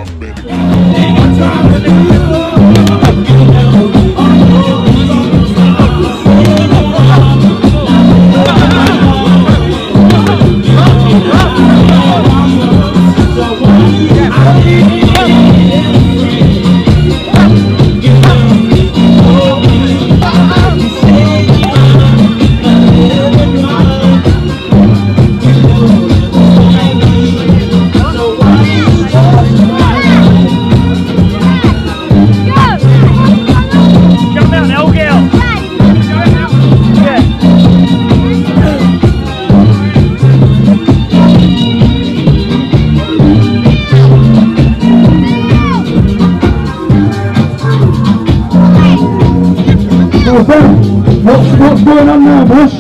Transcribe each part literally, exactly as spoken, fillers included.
sound, baby. What's, what's going on now, Bush?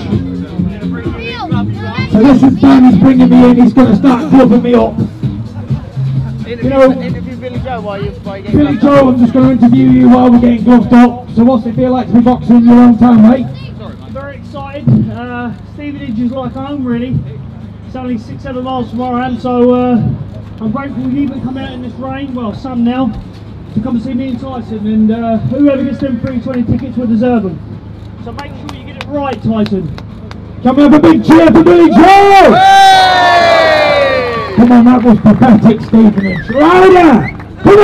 So this is Dan, he's bringing me in, he's going to start clubbing me up. Interview, you know, interview Billy Joe while, you, while you get Billy Joe, I'm just going to interview you while we're getting gloved up. So what's it feel like to be boxing in your own town, mate? Very excited. Uh, Stevenage is like home, really. It's only six, seven miles from where I am, so uh, I'm grateful we've even come out in this rain, well, sun now, to come and see me and Tyson, and uh, whoever gets them free twenty tickets will deserve them. So make sure you get it right, Tyson. Can we have a big cheer for Billy Joe? Hey! Come on, that was pathetic, Stevenage. Louder! Come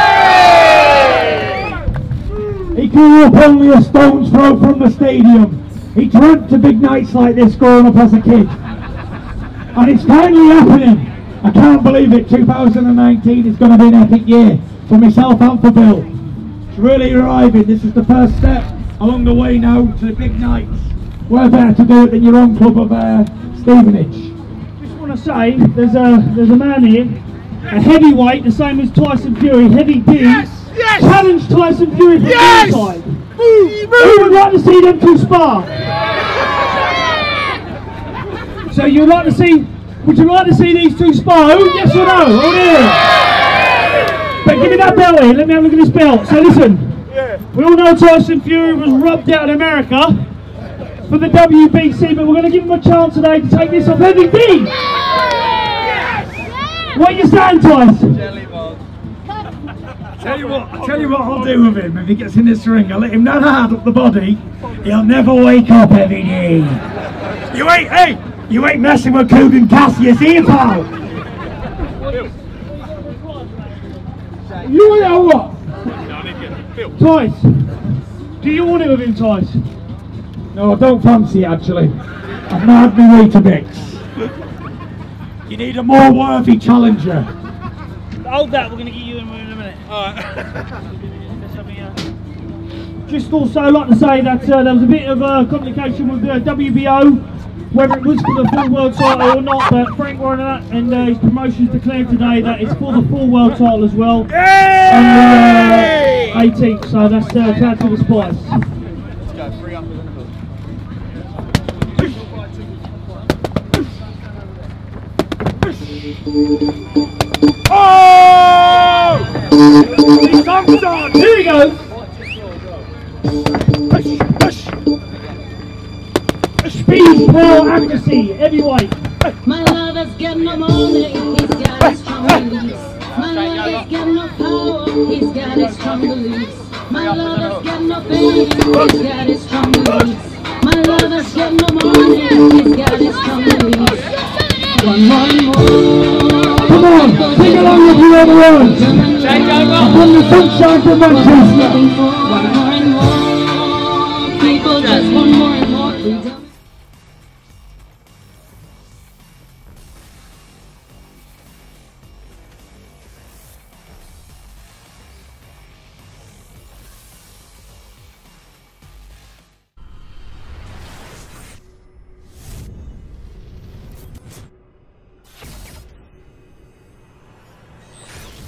on! Hey! He grew up only a stone's throw from the stadium. He dreamt of big nights like this growing up as a kid. And it's finally happening. I can't believe it. two thousand nineteen is going to be an epic year for myself and for Bill. It's really arriving. This is the first step along the way now to the big nights. Where better to do it than your own club of uh, Stevenage. Just want to say, there's a there's a man here, a heavyweight, the same as Tyson Fury, Heavy D. Yes! Yes! Challenge Tyson Fury from yes! the inside. Move! Who would like to see them two spar? So you'd like to see? Would you like to see these two spar? Yes or no? Oh dear. But give me that belt here. Let me have a look at this belt. So listen. We all know Tyson Fury was robbed out in America for the W B C, but we're going to give him a chance today to take this off Heavy D. Yes! What are you saying, Tyson? Tell you what, I'll tell you what I'll do with him if he gets in this ring. I'll let him know hard up the body. He'll never wake up, Heavy D. You ain't, hey, you ain't messing with Kugan Cassius here, pal. You know what? Tyce, do you want it with him, Tyce? No, I don't fancy it actually. I've not had my Weetabix. You need a more worthy challenger. Hold that, we're going to get you in in a minute. Alright. Just also like to say that uh, there was a bit of a uh, complication with the uh, W B O, whether it was for the full world title or not, but Frank Warren and uh, his promotions declared today that it's for the full world title as well. Yay! On the uh, eighteenth, so that's uh, down to the Spice. Let's go, three up with another. Oh! He's on! Here he goes! Speed, power, accuracy, heavyweight. My lover's got no money, he's got his strong beliefs. My lover's got no power, he's got his strong beliefs. My lover's got no fame, he's got his strong beliefs. My lover's got no money, he's got his strong beliefs. One more, more. Come on, sing along with the other ones. From the sunshine to Manchester.